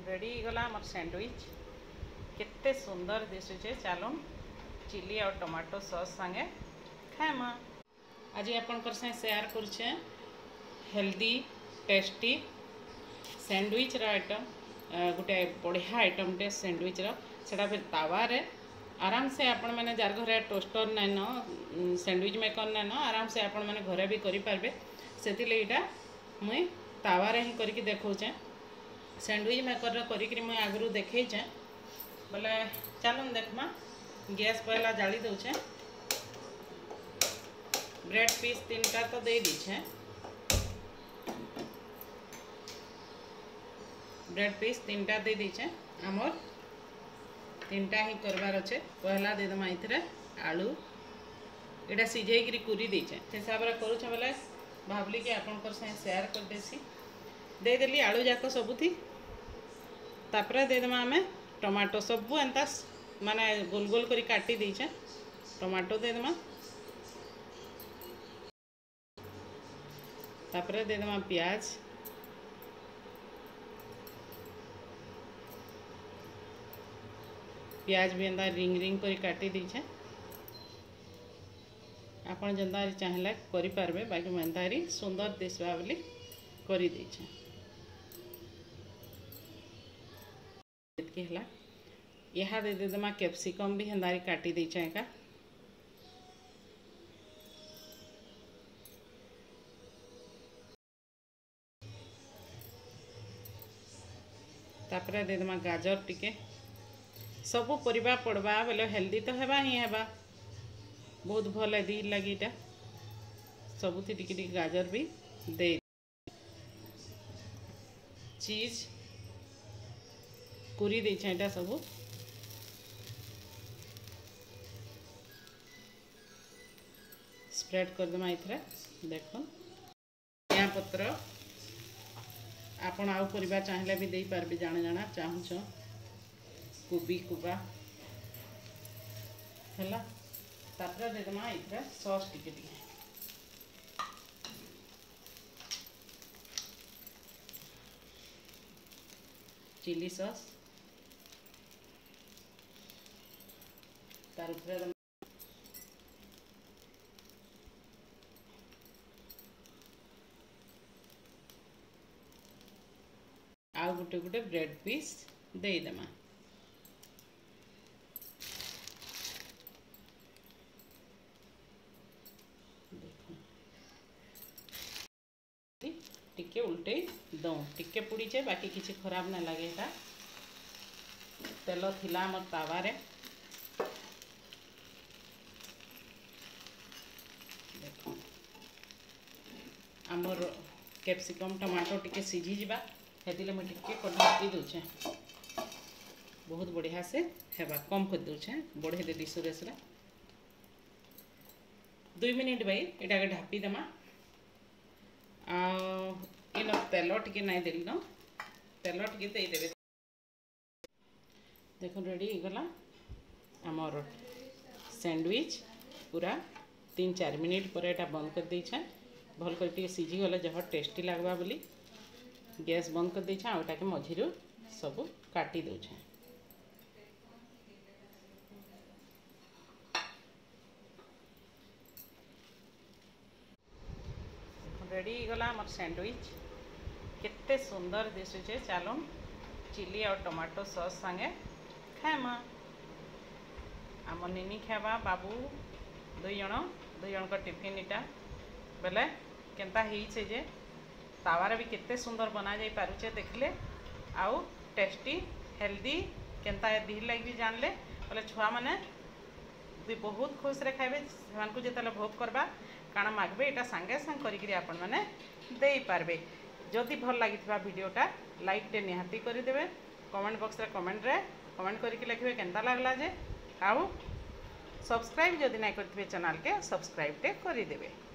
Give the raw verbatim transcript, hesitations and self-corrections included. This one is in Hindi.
रेडी गला आम सैंडविच केते सुंदर दिशुचे। चलो चिली और टमाटो सॉस संगे खाएमा। आज आपंकर संगे शेयर करुचे हेल्दी टेस्टी सैंडविच आइटम गोटे बढ़िया आइटम टे सैंडविच सेटा फिर तावारे आराम से आपण मैंने जार घरे टोस्टर नाइन सैंडविच मेकर नाइन आराम से आपण मैंने घरे भी करि पारबे। सेति लेटा मुई तावारे ही करके देखौचे सैंडविच मेकर करिकरी मुई आगरू देखैचे बोले चलन देखमा। गैस पहला जाली दउचे ब्रेड पीस तीन टा तो दे दीछे ब्रेड पीस तीन टा दे दीछे आमर तीन टा ही करबार अच्छे। पहला दे दमा इथरे आलू एटा सिझेकरी कुरी दीछे हिसाब रे करूछे बोले भाबली कि आपनकर से शेयर कर देसी दे देली आलू जाक सबुथी। तापरे दे दमा हमें टमाटो सबू एंता माने गोल गोल करी काटी दीछे टमाटो दे दमा। तापरे दे दमा प्याज प्याज भी एंता रिंग रिंग करी काटी दीछे। आपन जेंता चाहले करि पारबे बाकी मैं एंतारी सुंदर दिसबा बोली करि दीछे। इतकी हला यहाँ दे दे दमा कैप्सिकम भी हेंदारी काटी दीछे एका। तापरे दे दमा गाजर टिके सबू परिबा पड़वा बोले हेल्दी तो हेबा ही हेबा बहुत भल है दी लगी इटा सबुथी टिके टिके गाजर भी दे चीज कुरी देछे एटा सबू। स्प्रेड कर दमा इथरे देखो धनिया पत्र आपण आउ परिबा चाहले भी दे पारबे जाने जाना चाहूछ कोबी कुबा हला। तापरे दे दमा इथरे सॉस टिके टिके चिली सॉस तार उपरे आउ गुटे गुटे ब्रेड पीस दे देमा। टिके उल्टे दो टिके पुड़ीचे बाकी किसी खराब ना लगे। तेल थिला मोर तावारे देखो आमर कैप्सिकम टमाटो टिके सीझी जीबा हेतिले मैं टिके ढाकी दूचे बहुत बढ़िया से हेबा कम कर दूचे बढ़े दे सुरेश रे दुई मिनिट भाई एटा के ढापी देमा। इन तेल टिके नहीं देली न तेल टिके दे देबे देखो रेडी गला आमर सैंडविच पूरा तीन चार मिनिट पर एटा बंद कर दीछे भल कर टिके सीझी गले जह टेस्टी लगवा बोली गैस बंद कर दीछे आटा के मझिरु सब काटी दउछे। रेडी गला आमर सैंडविच केते सुंदर दिशुचे। चलो चिली और टमाटो सॉस संगे खाएमा। आम निनी खावा बाबू दुई जन दुई जन का टिफिन इटा बेले केनता होइछे जे तावारे भी केते सुंदर बना जाई पारुचे देखले आउ टेस्टी हेल्दी केनता दी लगी भी जानले बोले छुआ माने भी बहुत खुश रे खाइबे सेमान को जेतले भोग करबा काना मागबे एटा संगे संग करिकरी आपण माने देई पारबे। जदि भल लागिथिबा वीडियोटा लाइक टे निहाती करि देबे कमेंट बॉक्स रे कमेंट रे कमेंट करिके लिखबे केनता लागला जे आउ सब्सक्राइब जदि नै करथिबे चैनल के सब्सक्राइब टे करि देबे।